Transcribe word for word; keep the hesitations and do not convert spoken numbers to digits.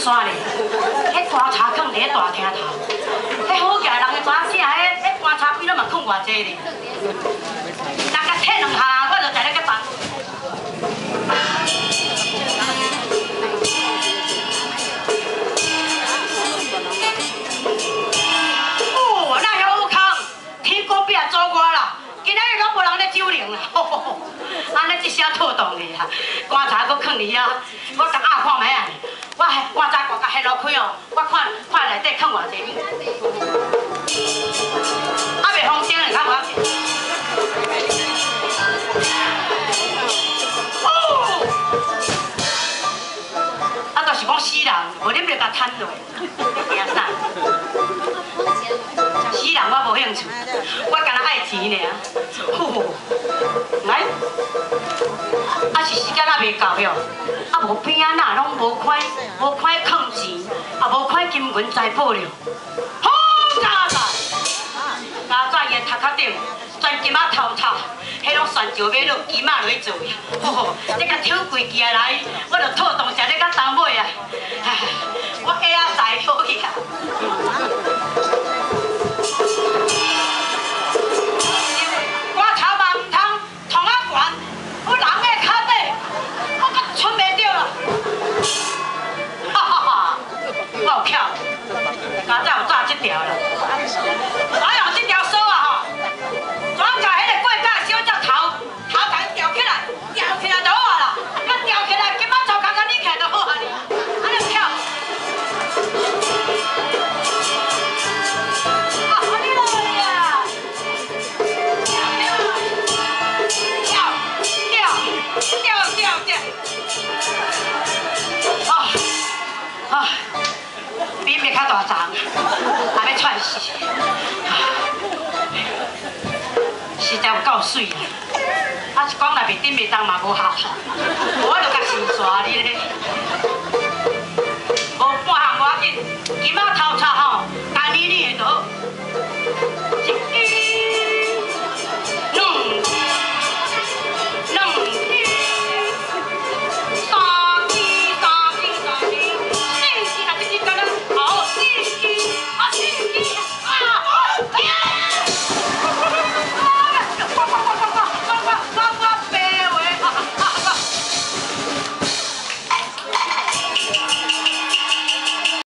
山咧，迄棺柴囥伫咧大厅头，迄好惊人会知影啥？迄迄棺材边仔嘛囥偌济咧，人甲切两下，我就知咧去放。哦，那遐有空，天公伯做我啦，今仔日拢无人咧酒灵啦，吼吼吼，安尼一声拖动咧啊，棺材搁囥伫遐，我甲压看觅啊。 我棺材挂甲下落开哦，我看看内底囥偌济物，啊袂风声就较无要紧。哦，啊，就是讲死人，无恁袂甲摊落，你惊啥？死人我无兴趣，我干那爱钱尔。呼，来，啊是时间还袂到哟。 啊，无边啊哪拢无款，无款囥钱，啊无款金银财宝了。好佳哉！家转伊头壳顶，钻金仔头头，迄种蒜椒尾落金仔落去做。吼吼，你甲抽柜寄来，我着套动食你甲冬尾啊！唉，我下仔财好去啊！我头嘛唔通同啊悬，我人的脚底，我阁剩袂着啦！哈哈哈，我有巧，家早有炸这条啦。哪有这条锁啊吼？转甲迄个过架小只头，头头吊起来，吊起来就好啊啦。佮吊起来，今仔做工甲你起来就好啊哩。安尼巧。啊，安尼落去啊！吊吊吊吊吊。啊啊！比袂较大张，还要喘死。 实在有够水啊！啊，是讲内面顶袂动嘛无效，我就甲先刷你咧。无半项无要紧，今仔头插吼，干你你的就好。